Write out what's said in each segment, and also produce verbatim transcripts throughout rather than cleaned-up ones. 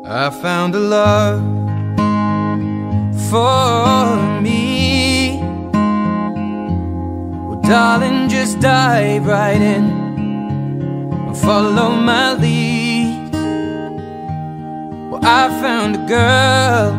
I found a love for me. Well, darling, just dive right in and follow my lead. Well, I found a girl,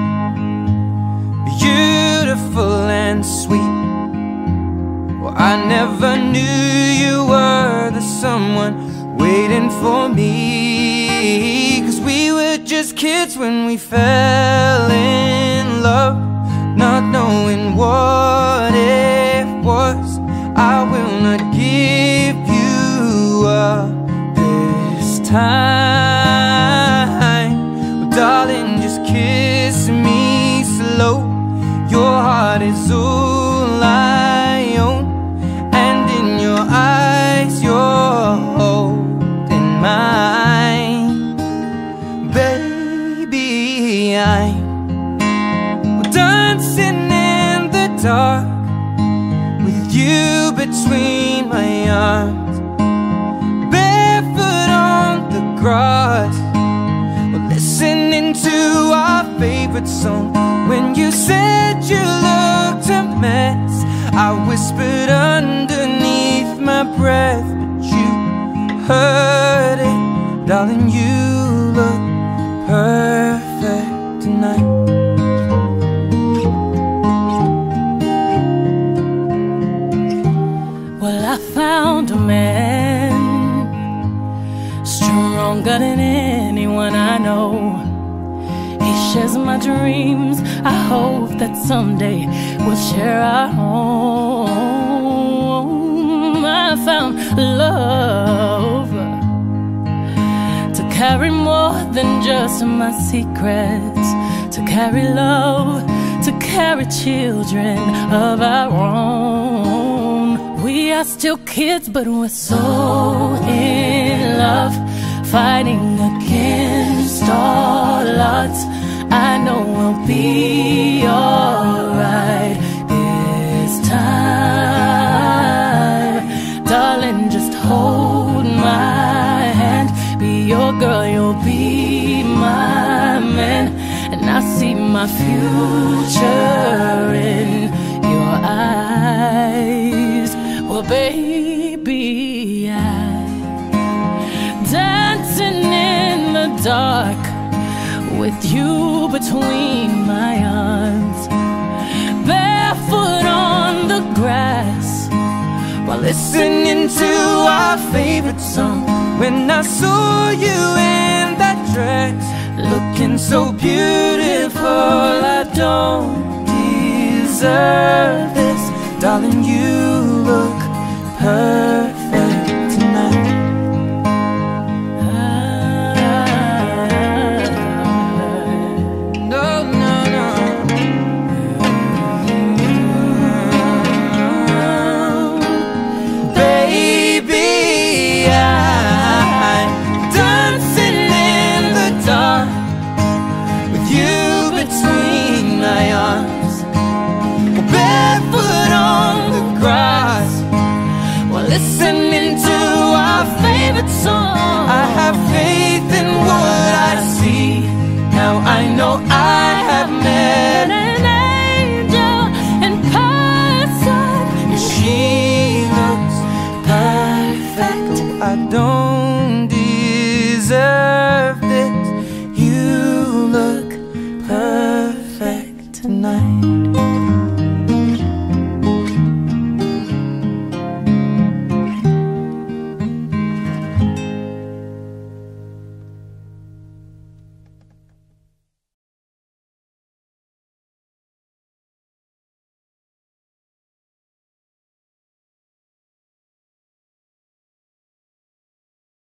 beautiful and sweet. Well, I never knew you were the someone waiting for me. 'Cause we were just kids when we fell in love, not knowing what it was. I will not give you up this time. Well, darling, just kiss me slow. Your heart is all I own, and in your eyes you're holding mine. Baby, I'm dancing in the dark with you between my arms, barefoot on the grass. We're listening to our favorite song. When you said you looked a mess, I whispered underneath my breath, but you heard it. Darling, you look perfect tonight. Well, I found a man stronger than anyone I know. He shares my dreams. I hope that someday we'll share our home. I found love to carry more than just my secrets, to carry love, to carry children of our own. We are still kids, but we're so in love, fighting against all odds. I know we'll be alright this time. Darling, just hold my hand. Be your girl, you'll be my man. And I see my future in your eyes. Well, baby, I'm dancing in the dark with you between my arms, barefoot on the grass, while listening to our favorite song. When I saw you in that dress, looking so beautiful, I don't deserve this. Darling, you look perfect tonight. Listening to our favorite song, I have faith in what I see. Now I know I have met an angel in person. She looks perfect. I don't deserve this. You look perfect tonight.